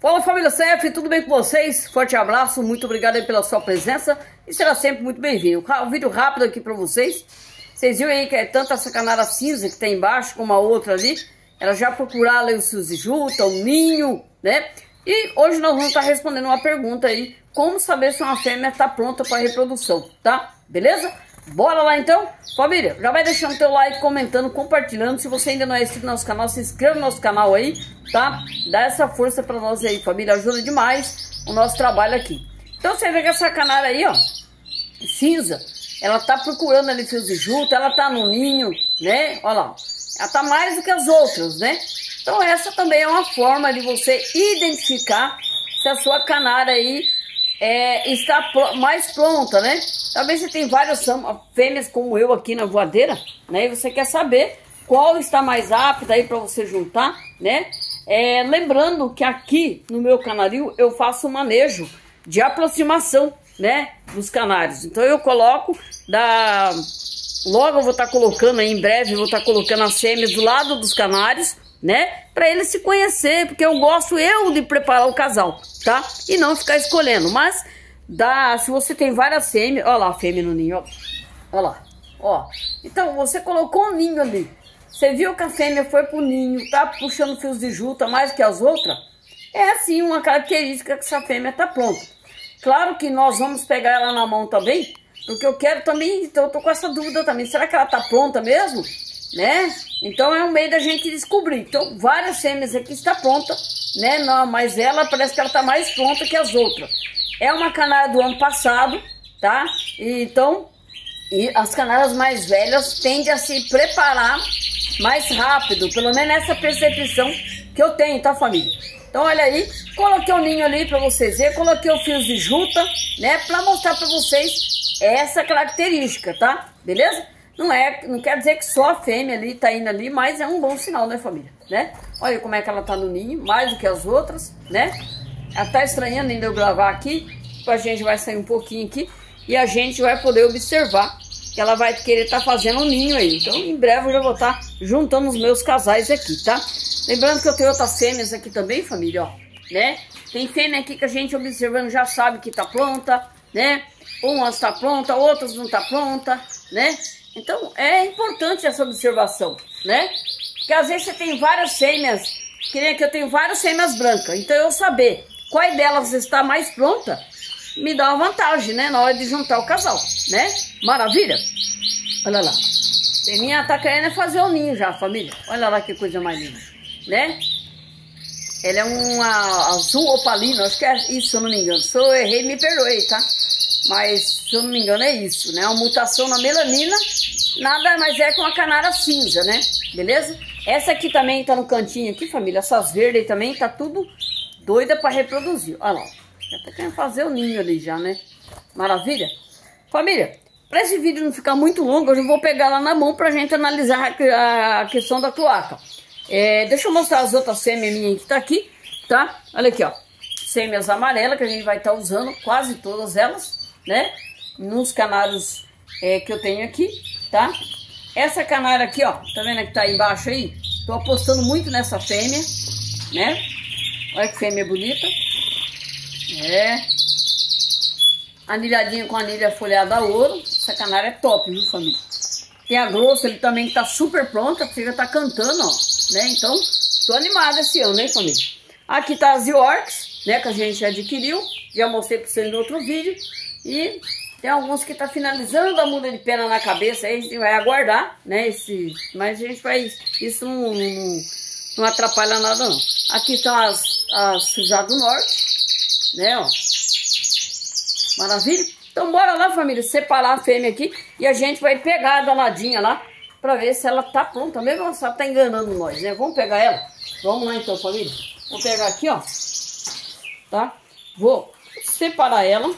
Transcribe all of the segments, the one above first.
Fala família CF, tudo bem com vocês? Forte abraço, muito obrigado aí pela sua presença e será sempre muito bem-vindo. Um vídeo rápido aqui pra vocês. Vocês viram aí que é tanto essa canara cinza que tem embaixo como a outra ali. Ela já procuraram ali o Suzijuta, o ninho, né? E hoje nós vamos estar respondendo uma pergunta aí. Como saber se uma fêmea está pronta para reprodução, tá? Beleza? Bora lá então? Família, já vai deixando teu like, comentando, compartilhando. Se você ainda não é inscrito no nosso canal, se inscreva no nosso canal aí, tá? Dá essa força pra nós aí, família. Ajuda demais o nosso trabalho aqui. Então você vê que essa canara aí, ó, cinza, ela tá procurando ali fios de juta, ela tá no ninho, né? Olha lá, ela tá mais do que as outras, né? Então essa também é uma forma de você identificar se a sua canara aí está mais pronta, né? Talvez você tem várias fêmeas como eu aqui na voadeira, né? E você quer saber qual está mais apta aí para você juntar, né? Lembrando que aqui no meu canarinho eu faço um manejo de aproximação, né? Dos canários. Então eu coloco logo eu vou estar colocando aí, em breve eu vou estar colocando as fêmeas do lado dos canários, né? Para eles se conhecer, porque eu gosto de preparar o casal, tá? E não ficar escolhendo, mas se você tem várias fêmeas, olha lá a fêmea no ninho, ó. Olha lá, ó. Então você colocou um ninho ali, você viu que a fêmea foi pro ninho, tá puxando fios de juta mais que as outras, é assim uma característica que essa fêmea tá pronta. Claro que nós vamos pegar ela na mão também, porque eu quero também, então eu tô com essa dúvida também, será que ela tá pronta mesmo? Né? Então é um meio da gente descobrir. Então várias fêmeas aqui está pronta, né? Não, mas ela parece que ela tá mais pronta que as outras. É uma canara do ano passado, tá? E as canaras mais velhas tendem a se preparar mais rápido, pelo menos essa percepção que eu tenho, tá, família? Então olha aí, coloquei o ninho ali para vocês verem, coloquei o fios de juta, né? Para mostrar para vocês essa característica, tá? Beleza? Não quer dizer que só a fêmea ali tá indo ali, mas é um bom sinal, né, família? Né? Olha como é que ela tá no ninho, mais do que as outras, né? Ela tá estranhando ainda eu gravar aqui, a gente vai sair um pouquinho aqui e a gente vai poder observar que ela vai querer estar fazendo um ninho aí. Então, em breve eu já vou estar juntando os meus casais aqui, tá? Lembrando que eu tenho outras fêmeas aqui também, família, ó, né? Tem fêmea aqui que a gente observando já sabe que tá pronta, né? Umas tá pronta, outras não tá pronta, né? Então, é importante essa observação, né? Porque às vezes você tem várias fêmeas, que nem aqui eu tenho várias fêmeas brancas. Então, eu saber qual delas está mais pronta, me dá uma vantagem, né? Na hora de juntar o casal, né? Maravilha? Olha lá. Fêmea tá querendo fazer o ninho já, família. Olha lá que coisa mais linda, né? Ela é uma azul opalina, acho que é isso, se eu não me engano. Se eu errei, me perdoei, tá? Mas, se eu não me engano, é isso, né? Uma mutação na melanina, nada mais é que uma canara cinza, né? Beleza? Essa aqui também tá no cantinho aqui, família. Essas verdes aí também tá tudo doida para reproduzir. Olha lá. Já tá querendo fazer o ninho ali já, né? Maravilha? Família, para esse vídeo não ficar muito longo, eu já vou pegar lá na mão pra gente analisar a questão da cloaca. Deixa eu mostrar as outras fêmeas minhas que tá aqui, tá? Olha aqui, ó. Fêmeas amarelas que a gente vai estar usando, quase todas elas, né? Nos canários que eu tenho aqui, tá? Essa canária aqui, ó, tá vendo que tá aí embaixo aí? Tô apostando muito nessa fêmea, né? Olha que fêmea bonita. Anilhadinha com anilha folhada a ouro. Essa canária é top, viu, família? Tem a grossa ali também que tá super pronta, porque já tá cantando, ó, né? Então, tô animada esse ano, né, família? Aqui tá as Yorks, né, que a gente adquiriu. Já mostrei pra vocês no outro vídeo. E tem alguns que tá finalizando a muda de pena na cabeça, aí a gente vai aguardar, né, mas a gente vai, isso não atrapalha nada não. Aqui estão as Sujá do Norte, né, ó. Maravilha? Então bora lá, família, separar a fêmea aqui e a gente vai pegar a danadinha lá pra ver se ela tá pronta, mesmo ela só tá enganando nós, né? Vamos pegar ela? Vamos lá então, família. Vou pegar aqui, ó, tá? Vou separar ela.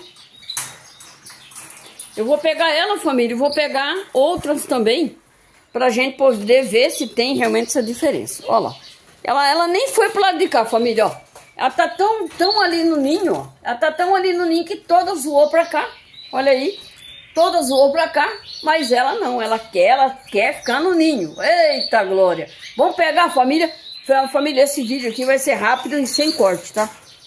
Eu vou pegar ela, família, e vou pegar outras também, pra gente poder ver se tem realmente essa diferença. Olha lá. Ela nem foi pro lado de cá, família, ó. Ela tá tão ali no ninho, ó. Ela tá tão ali no ninho que todas voou pra cá. Olha aí. Todas voou pra cá, mas ela não. Ela quer ficar no ninho. Eita, glória. Vamos pegar, família. Família, esse vídeo aqui vai ser rápido e sem corte, tá?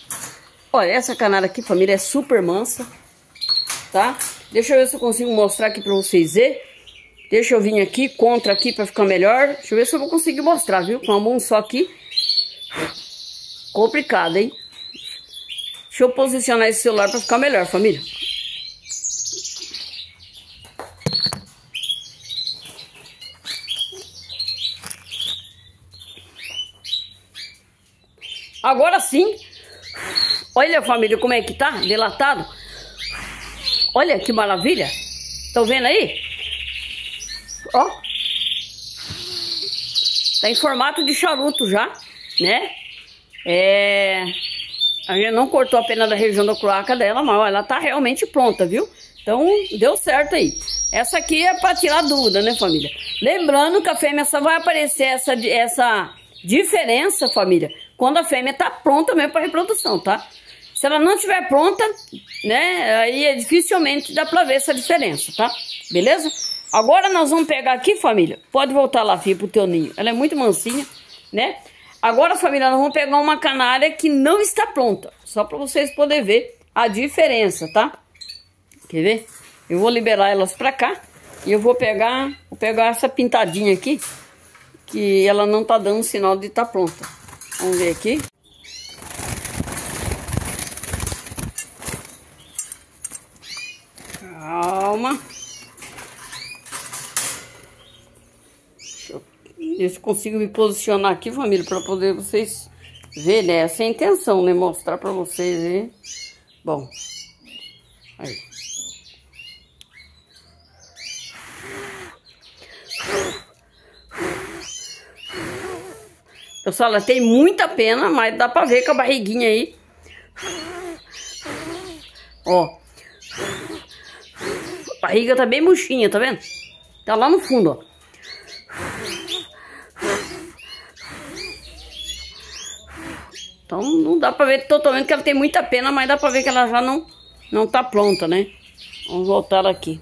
Olha, essa canária aqui, família, é super mansa, tá? Deixa eu ver se eu consigo mostrar aqui pra vocês verem. Deixa eu vir aqui, contra aqui pra ficar melhor. Deixa eu ver se eu vou conseguir mostrar, viu? Com a mão só aqui. Complicado, hein? Deixa eu posicionar esse celular pra ficar melhor, família. Agora sim. Olha, família, como é que tá? Delatado. Olha que maravilha. Estão vendo aí? Ó. Tá em formato de charuto já, né? A gente não cortou a pena da região da cloaca dela, mas ela tá realmente pronta, viu? Então, deu certo aí. Essa aqui é pra tirar dúvida, né, família? Lembrando que a fêmea só vai aparecer essa diferença, família, quando a fêmea tá pronta mesmo pra reprodução, tá? Se ela não estiver pronta, né, aí dificilmente dá pra ver essa diferença, tá? Beleza? Agora nós vamos pegar aqui, família. Pode voltar lá, filha, pro teu ninho. Ela é muito mansinha, né? Agora, família, nós vamos pegar uma canária que não está pronta. Só pra vocês poderem ver a diferença, tá? Quer ver? Eu vou liberar elas pra cá. E eu vou pegar essa pintadinha aqui, que ela não tá dando sinal de estar pronta. Vamos ver aqui. Calma. Deixa eu ver se consigo me posicionar aqui, família, para poder vocês verem, né? Essa é a intenção, né? Mostrar para vocês aí. Bom. Aí. Pessoal, ela tem muita pena, mas dá pra ver com a barriguinha aí. Ó. A barriga tá bem murchinha, tá vendo? Tá lá no fundo, ó. Então não dá pra ver totalmente que ela tem muita pena, mas dá pra ver que ela já não tá pronta, né? Vamos voltar aqui.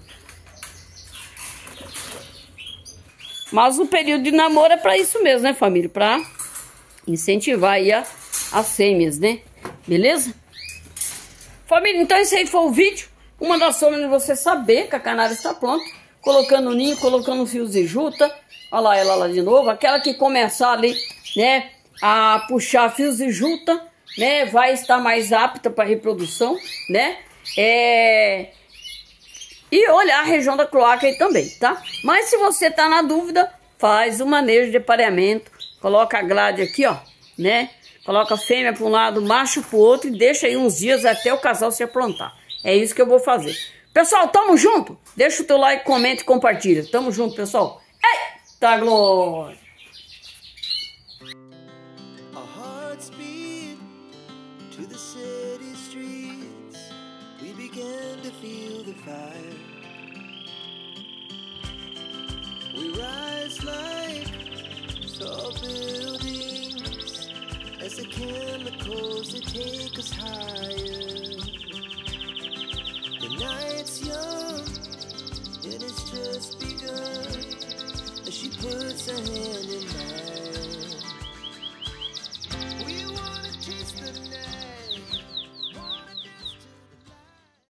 Mas o período de namoro é pra isso mesmo, né, família? Pra incentivar aí as fêmeas, né? Beleza? Família, então esse aí foi o vídeo. Uma das formas de você saber que a canária está pronta. Colocando o ninho, colocando fios de juta. Olha lá ela lá de novo. Aquela que começar ali, né, a puxar fios de juta, né, vai estar mais apta para reprodução, né? E olhar a região da cloaca aí também, tá? Mas se você tá na dúvida, faz o manejo de apareamento. Coloca a grade aqui, ó, né? Coloca a fêmea para um lado, macho para o outro e deixa aí uns dias até o casal se aprontar. É isso que eu vou fazer. Pessoal, tamo junto? Deixa o teu like, comenta e compartilha. Tamo junto, pessoal. Eita glória! As the chemicals that take us higher. The night's young, and it's just begun. As she puts her hand